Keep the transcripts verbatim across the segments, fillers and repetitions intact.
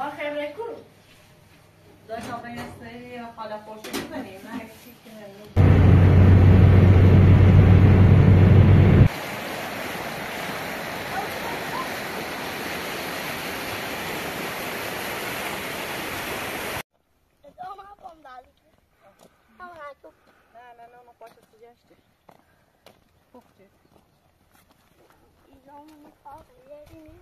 ما خیلی کن داشت آقا این سری حالا خوشی بکنیم نه هیچی که نه نه نه ما پاشو سجاشتی پختی ایزان مخاف یعنی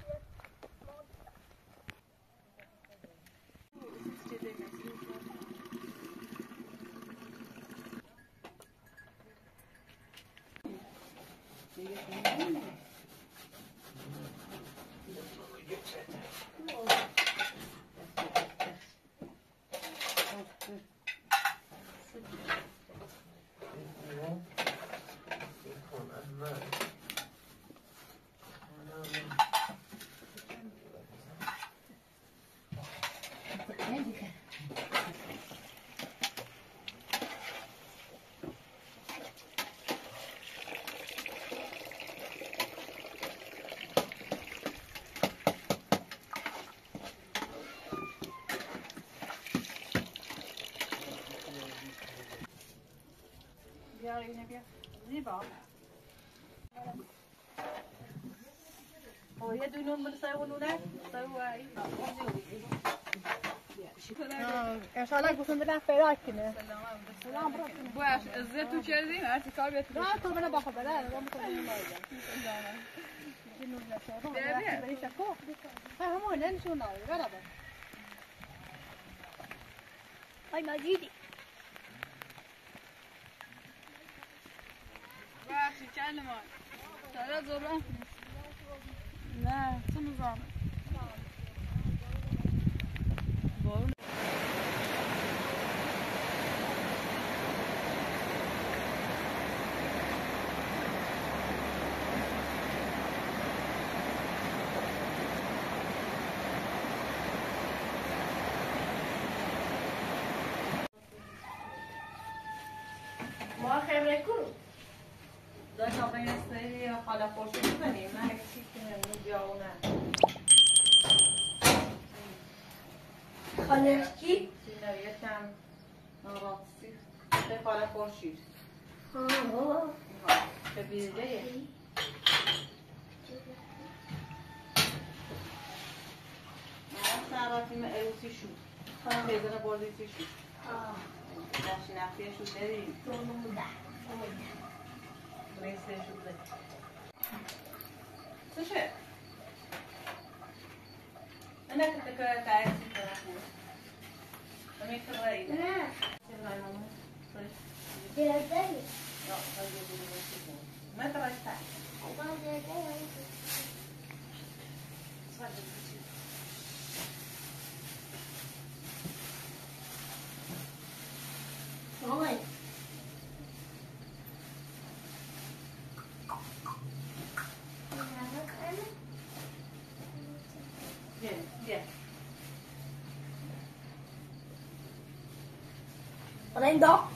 بیا اینه بیا زیبا او یه دونون برسه و نونه سوایی انشالله گفتم بدن فراک کنه باش ازت تو کردیم هرچی کار بیاد نه تو بنا باخو بده رو میکنم این مایده بیا بیا همون نشون داره برابر های مجیدی بخشی چند مان سارا زوران نه تو نظام بارون ما خیلی کن داشت آقا این سری حالا خوشی بکنیم نه هیچی که نمیجاونه خانه کی؟ سینه یکم ناراضی به حالا خوشی به بیرده من سراتیم ایوسی شد پیزن بردیسی شد داشتی نفیه شد بریم Neyse şurada. Слушай, она как такая кайф такая. А мне говорит. Да. Сильная мама. Делать дали? Да, пойду буду высыпать. Мы это расставим. Свадьба. Ой. Oder ein Dog?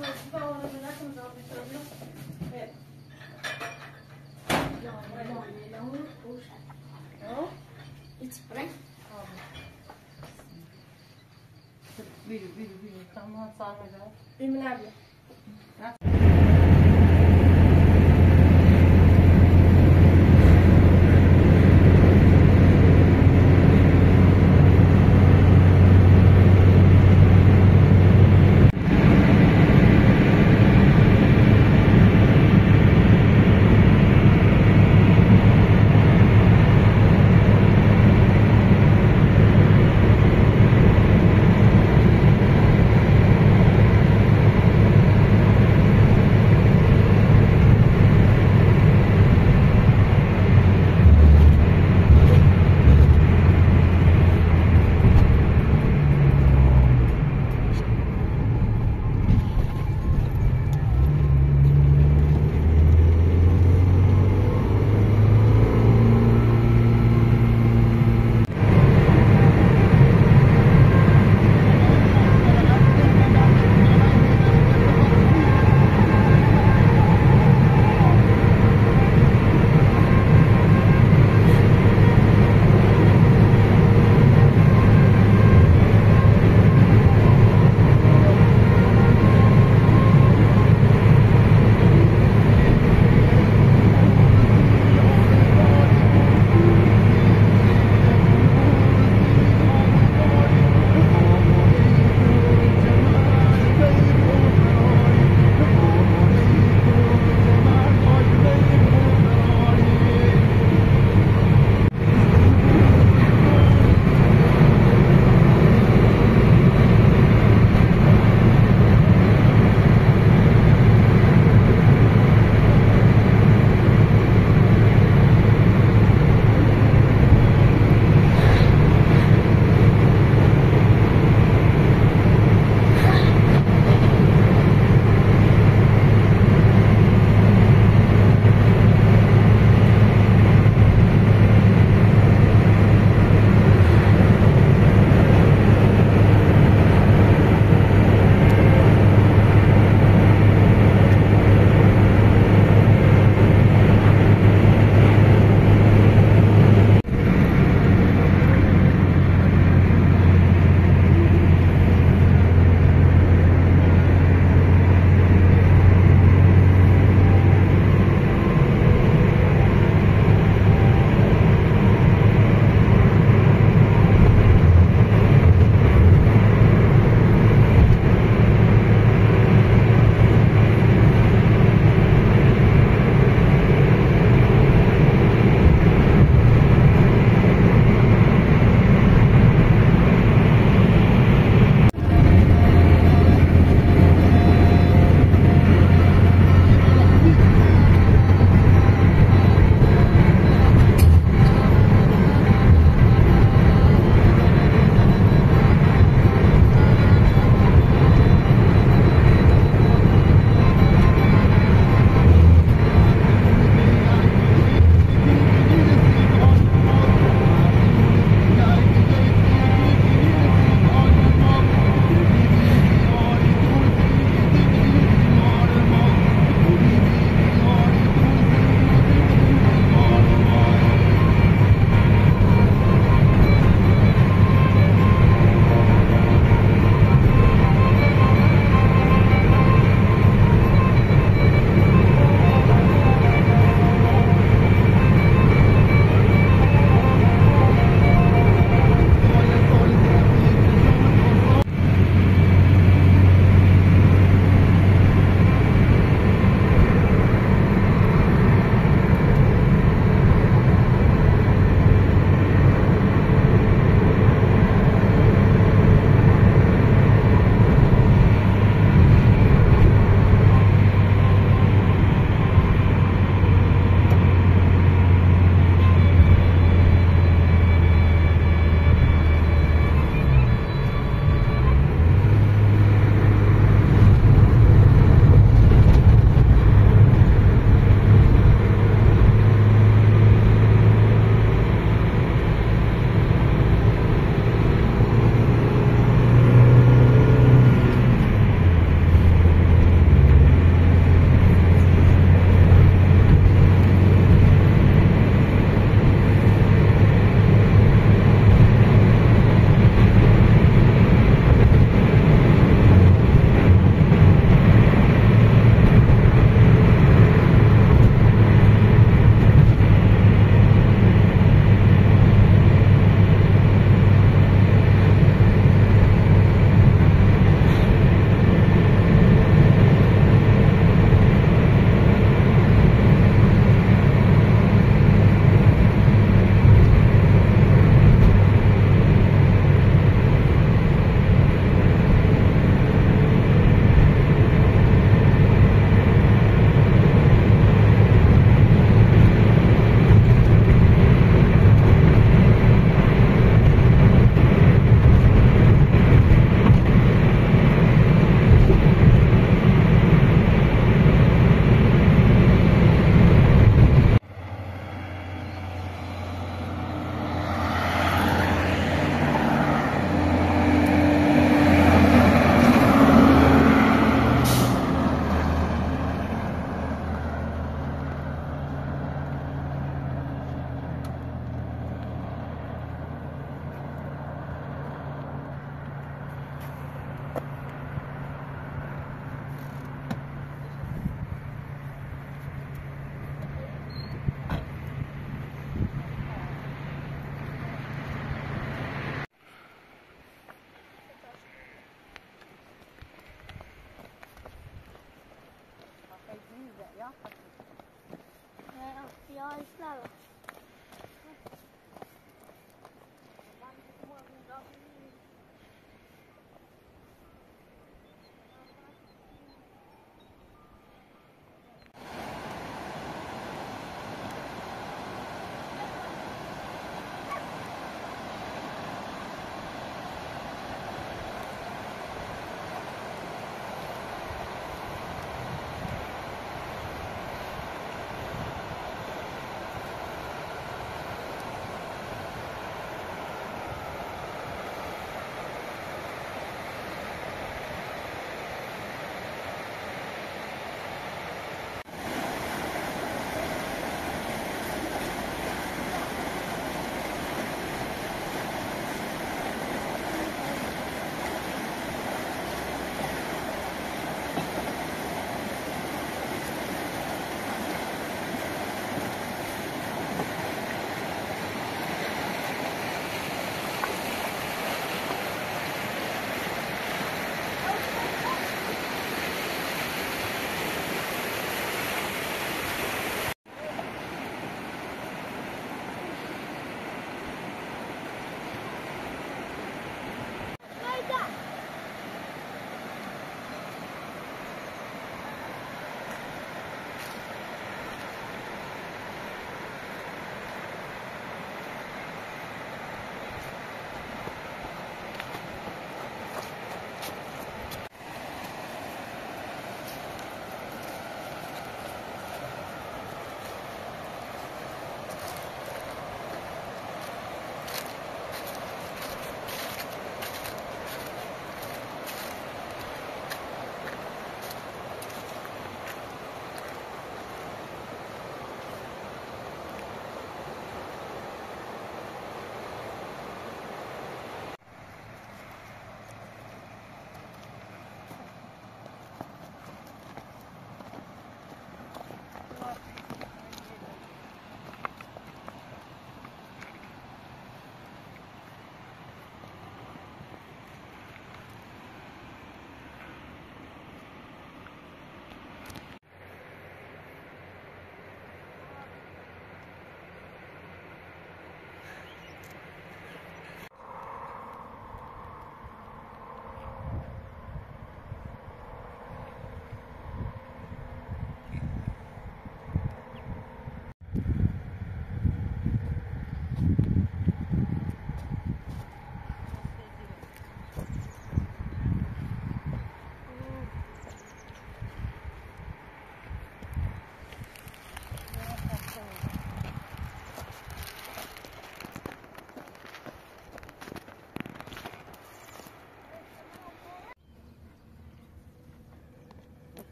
It's spring. Video, video, video. Tamam, sağ ol. Emin abi.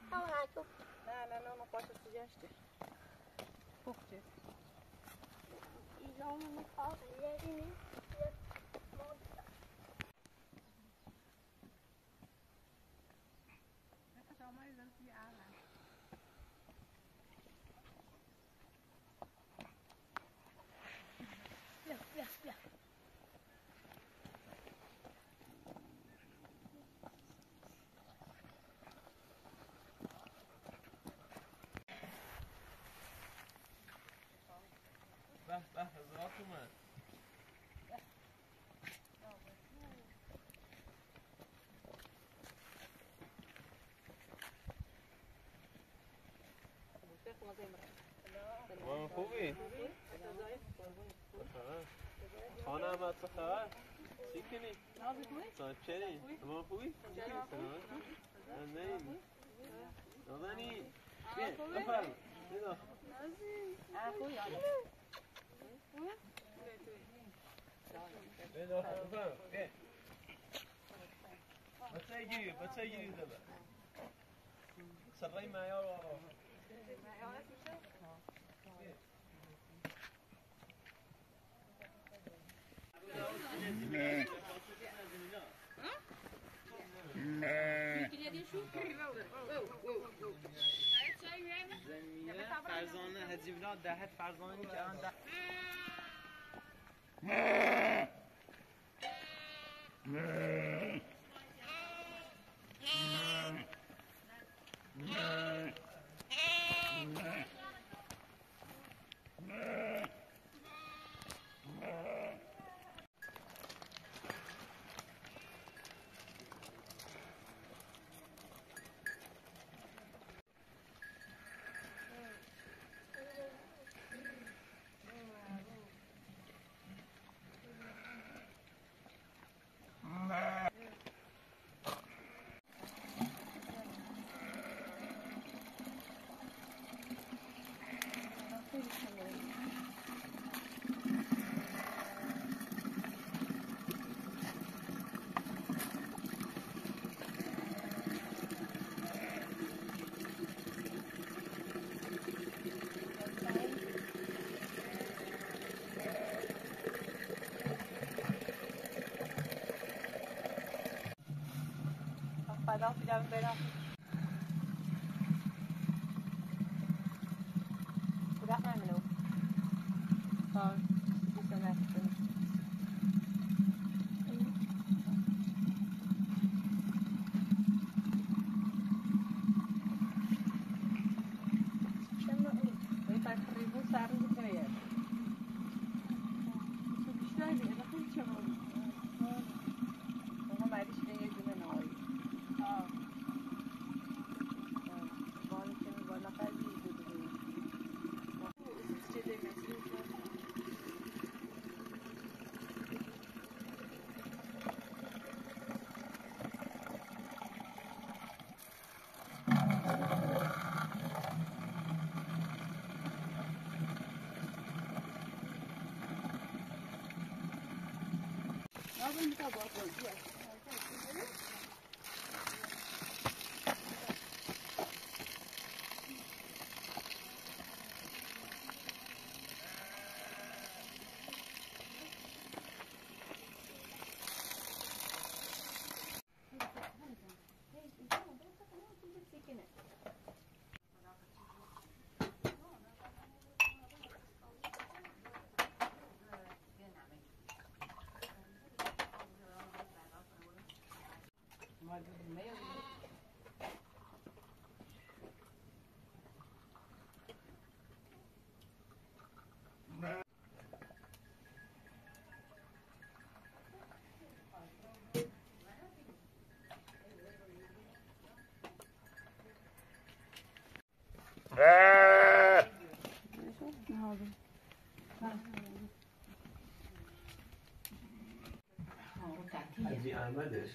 نه نه نه نقاط سجاشته پخته به به هزارات اومد تمام خوبی؟ خانه احمد چه خبر؟ چی کنی؟ صاحب چری؟ تمام خوبی؟ نازنین نازنین چیه؟ بفرم بیدا بیدا بفرم بیه بچه گیری بچه گیری داده سرای معیار آقا زمینه فرزانه هزیمنا دهت فرزانه که الان ده بعدا پیدم برم بودم نمیلو ها بیسته نفته شما این تقریبا سر رو کنید تو بیشتر دیگه خیلی چه بود اونها مریش به یه دونه نهایی حاجی احمدش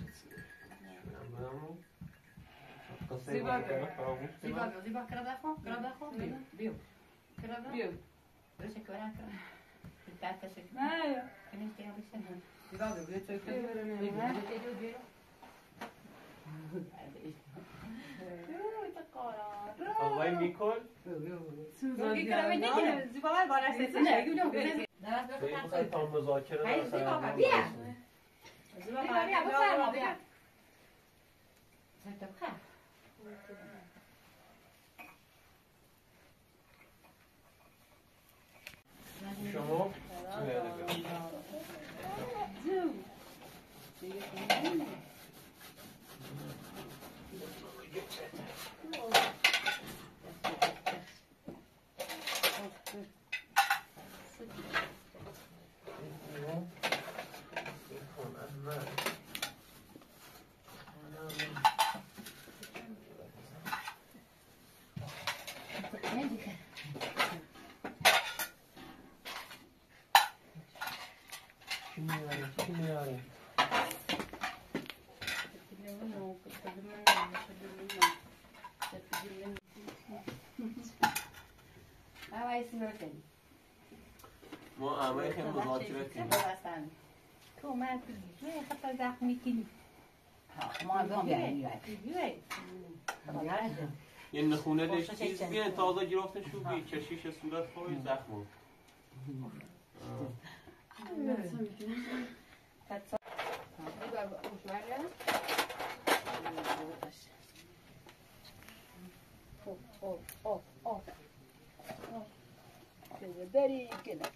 زیبا زیبا زیبا کرده خون کرده خون بیو بیو کرده بیو درست کرده کرده تاتا شکل نه کنی که بیشتر زیبا بیو بیو تو بیو بیو بیو بیو بیو آقای میکل Pergi ke mana ni? Zuba kan balas saya. نه گیرم Dah بخواید تا مذاکره هی، مثلا زیبا، هم بیا. برسونید. Zuba بیا، kan بیا، dia بفرما، bawa بیا. dia. زد بخیر شما چی میاره چی میاره ما همه خیلی مذاکره کنیم تو من تو خط زخمی کنی ما هم بیایم یه نخونه داشت چیز بیان تازه گرفتن شو بی کشیش صورت خواهی زخم بری كده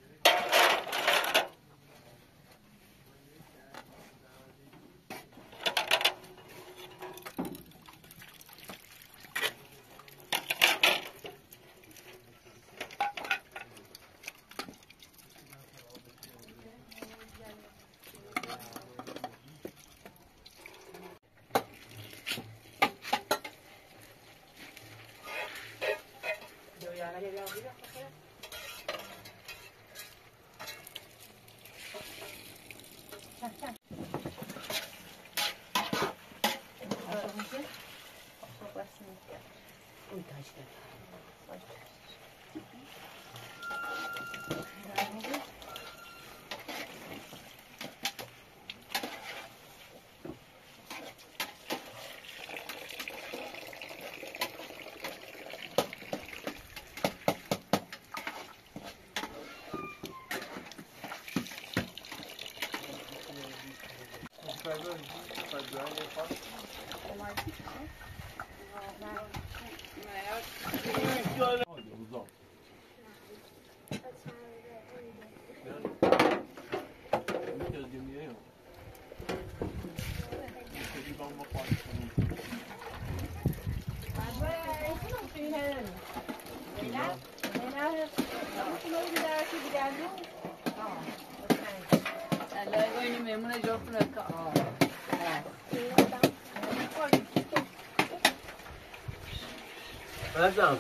نزدم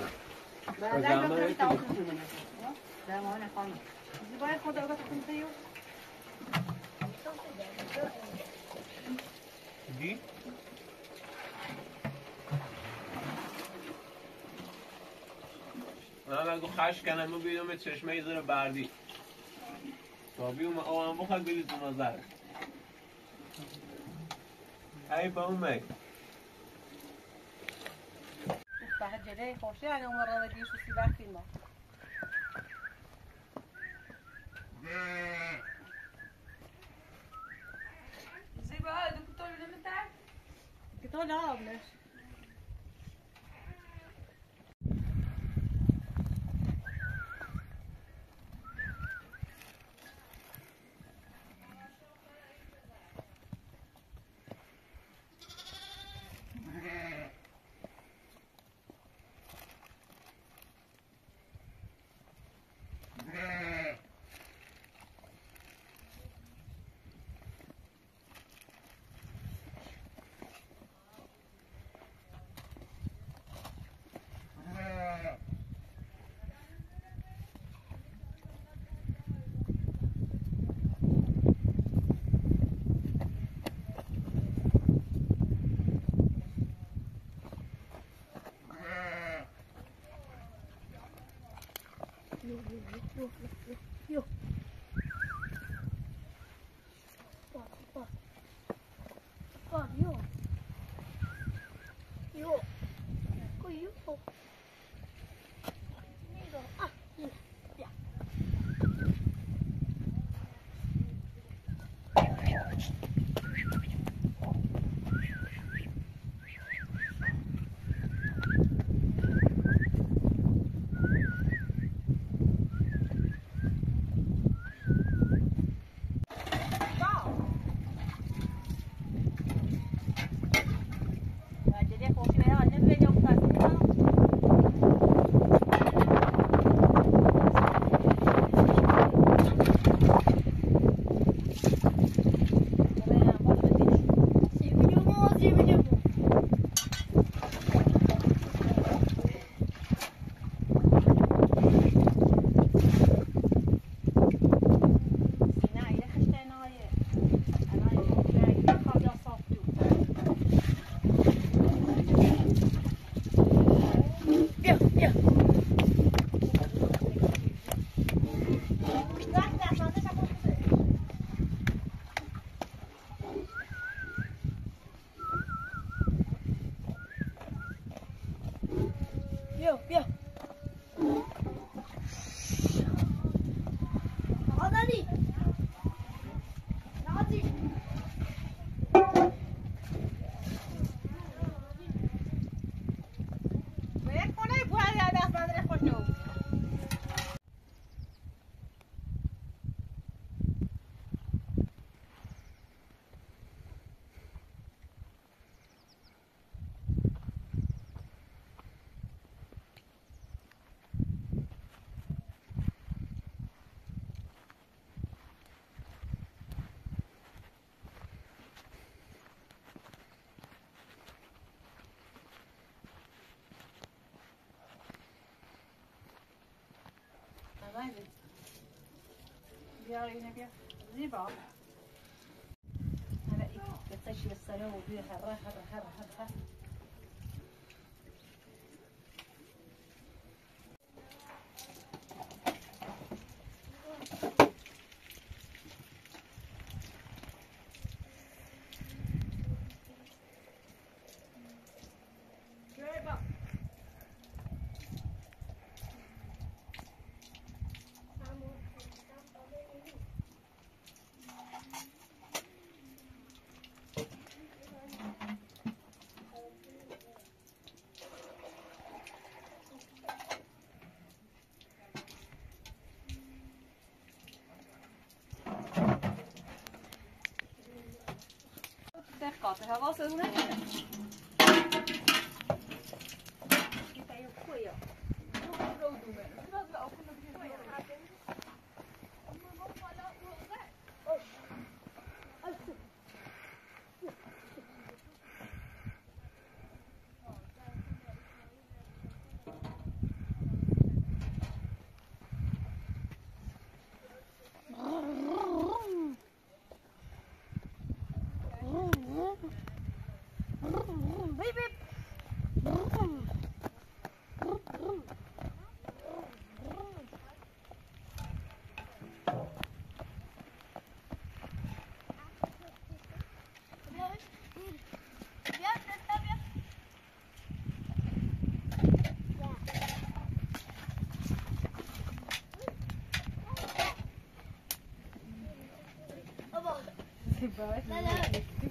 دی؟ من اگه خش کنم من بیدم چشمه یه ذره بردی تا بیوم آم بخواد بیدید تو نظر ای با اون می بعد جلي خوشي أنا مرة بدي شو سباق فينا. زي بقى دكتور اللي متاع دكتور لا بلاش Yo. Fuck, fuck. Fuck, yo. Yo. نایدید بیار اینه بیا زیبا هلا إيه تشي السنة وبيها هرا هرا هرا هرا دقت حواستون نکنه لا لا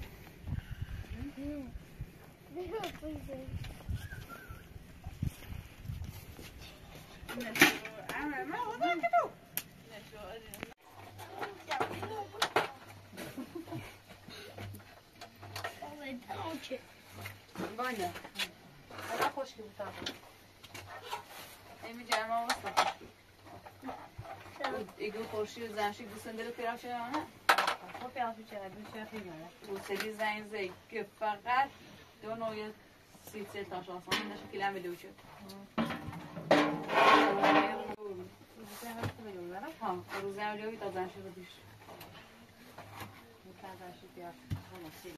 باشه حالا خوشگل بود ایمی جمع واسه ایگو خوشی و زنشی دوستن دل پیراشه یا نه؟ خب پیاز بیچاره بیچاره خیلی موسیقی زنگ زی که فقط دو نوع سیت تا شانسون نشه کلام بدو شد ها روز اولیوی تا زنشی رو دیش متعدشی پیاز خلاصی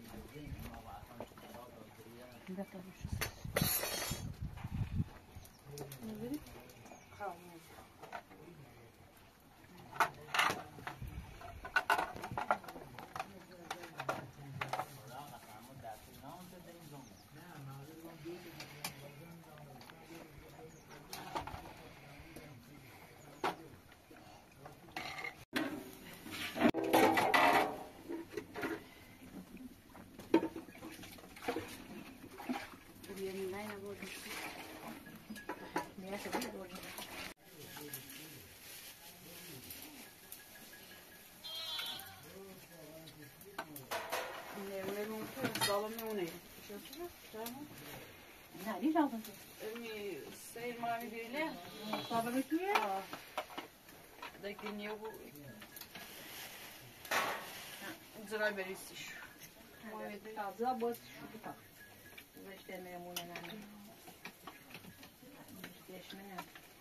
نه نیست آقا می سیر ما می بیله صابر تویه دیگه نیو زرای بریستیش تازه باز شده تا زشته میمونه نه زشته نه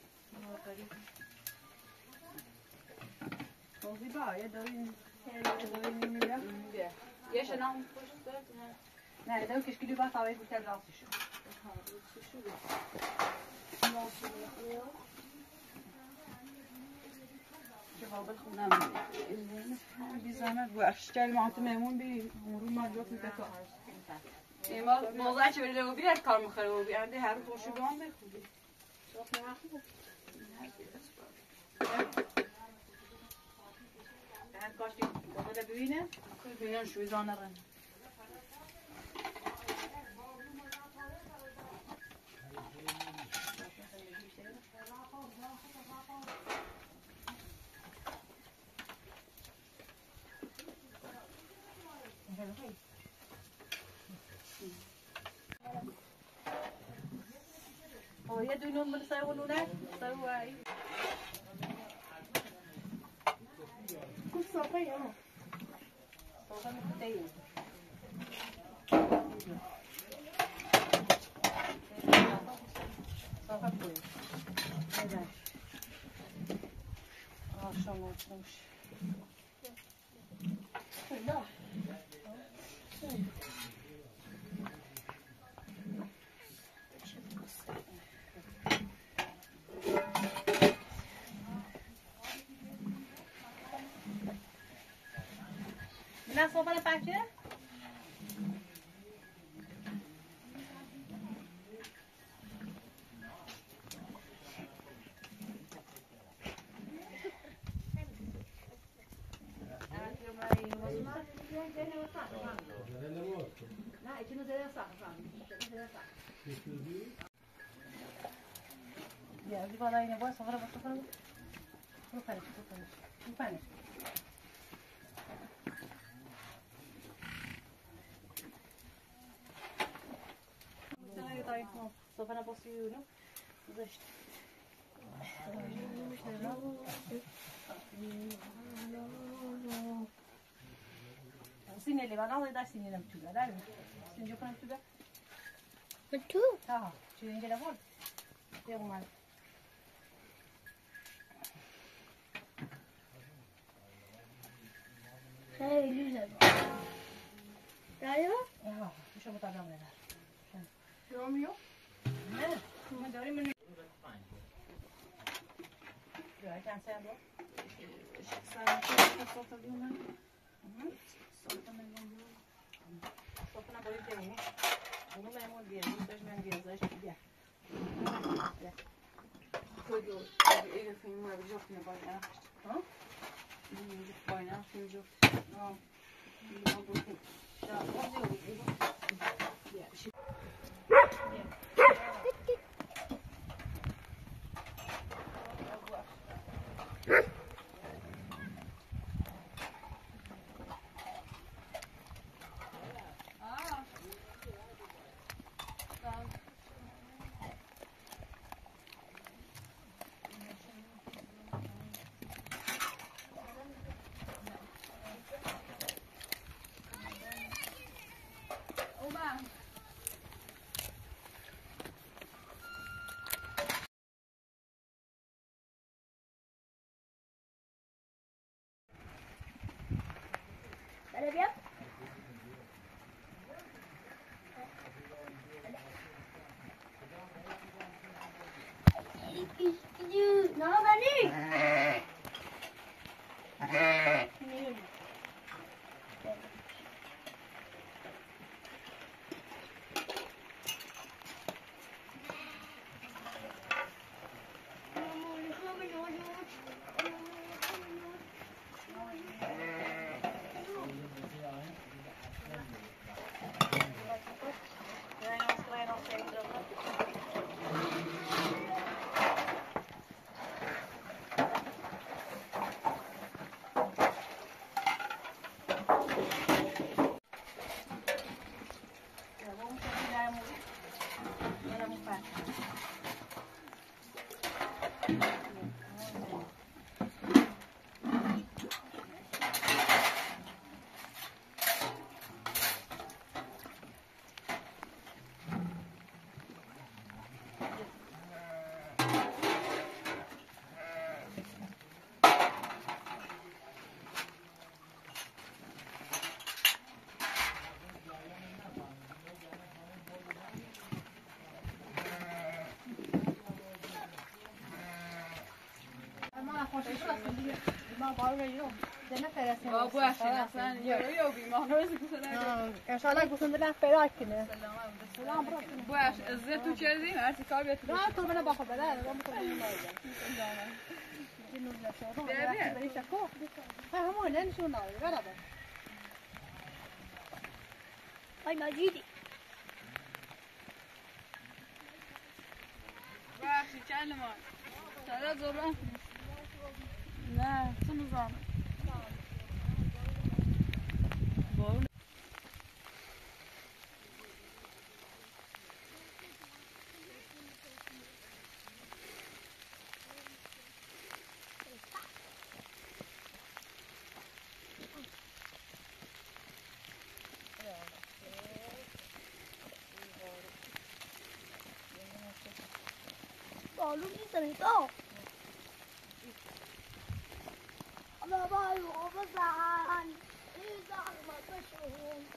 توضیح با یه دارین دارین میمیره یه شنام پشت دارد نه دو کشکیلی با تاوی بوده راستی شد که قابل خونم بی زحمت باش جل مانت میمون بی مرو مجبور میکنه ایما موضوع چه بریده و بیاد کار مخره و بیاد هر روز خوشی بیان بخوبی هر کاشتی بابا ببینه ببینن شوی زانه رن Oh, ya tu nun bersai wununat, sawai. Kus apa ya? Apa nak tahu? Apa pun? Ada. شما خوش نه صبح بچه نه içini zeyre sakın. Ya bir bana yine boy sonra bak sonra. Bu panik, bu panik. Bu panik. Sofana basıyorum. Zışt. Sinirli ben alayım da sinirlim tüyler değil mi? Sinirli yapalım tüyler. Betul. Ha, tüyün gele var. Yok mal. Saya güzel. Tayo? Ya, bir şey bu tadam neler. Yorum yok. Ne? Ama dörim mi? Görken sen bu. Sen de satabiliyor musun? Sofana boyut değil. Bunu memur diye, bunu seçmen diye, zaten diye. Koydu. Elif film var, bir yok ne bayrağı. Ha? Bir bayrağı film yok. Ha. Bir bakın. Ya, o diyor. Ya, şey. Ada dia? You, no, Dani. بابو اصلا یارو بیمار رو انشالله گفتند نه پیدا کنه سلام بو از تو کردیم هر کار بیاد نه تو من باخو بده من میتونم نمیدونم همون نشون نمیده برادر ay مجیدی وقتی کلمه سلام زبان نه تو نظام بالو میزنه تو ای بابا زن ای زحمت شون